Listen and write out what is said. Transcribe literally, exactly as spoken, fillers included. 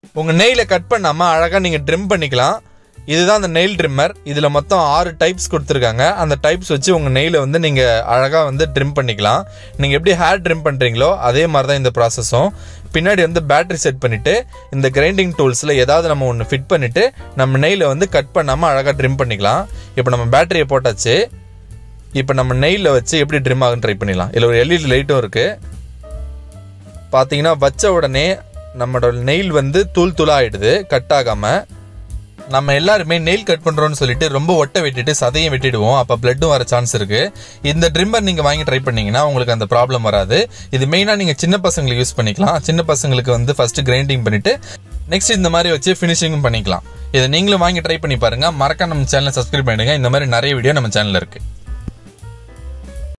உங்கள் நெயிலை கட் பண்ணாமல் அழகாக நீங்கள் ட்ரிம் பண்ணிக்கலாம். இதுதான் அந்த நெயில் ட்ரிம்மர். இதில் மொத்தம் ஆறு டைப்ஸ் கொடுத்துருக்காங்க. அந்த டைப்ஸ் வச்சு உங்கள் நெயிலை வந்து நீங்கள் அழகாக வந்து ட்ரிம் பண்ணிக்கலாம். நீங்கள் எப்படி ஹேர் ட்ரிம் பண்ணுறீங்களோ அதே மாதிரி தான் இந்த ப்ராசஸும். பின்னாடி வந்து பேட்டரி செட் பண்ணிவிட்டு இந்த கிரைண்டிங் டூல்ஸில் ஏதாவது நம்ம ஒன்று ஃபிட் பண்ணிவிட்டு நம்ம நெயிலை வந்து கட் பண்ணாமல் அழகாக ட்ரிம் பண்ணிக்கலாம். இப்போ நம்ம பேட்டரியை போட்டாச்சு. இப்போ நம்ம நெயிலில் வச்சு எப்படி ட்ரிம் ஆகுன்னு ட்ரை பண்ணிடலாம். இதில் ஒரு எல்இடி லைட்டும் இருக்குது. பார்த்தீங்கன்னா வச்ச உடனே நம்மளோட நெயில் வந்து தூள் தூளாக ஆகிடுது, கட் ஆகாமல். நம்ம எல்லாருமே நெயில் கட் பண்ணுறோன்னு சொல்லிட்டு ரொம்ப ஒட்டை வெட்டிட்டு சதையும் வெட்டிடுவோம். அப்போ பிளட்டும் வர சான்ஸ் இருக்குது. இந்த ட்ரிம்மர் நீங்கள் வாங்கி ட்ரை பண்ணிங்கன்னா உங்களுக்கு அந்த ப்ராப்ளம் வராது. இது மெயினாக நீங்கள் சின்ன பசங்களுக்கு யூஸ் பண்ணிக்கலாம். சின்ன பசங்களுக்கு வந்து ஃபஸ்ட்டு கிரைண்டிங் பண்ணிவிட்டு நெக்ஸ்ட் இந்த மாதிரி வச்சு ஃபினிஷிங்கும் பண்ணிக்கலாம். இதை நீங்களும் வாங்கி ட்ரை பண்ணி பாருங்கள். மறக்காம நம்ம சேனலை சப்ஸ்கிரைப் பண்ணிடுங்க. இந்த மாதிரி நிறைய வீடியோ நம்ம சேனலில் இருக்குது.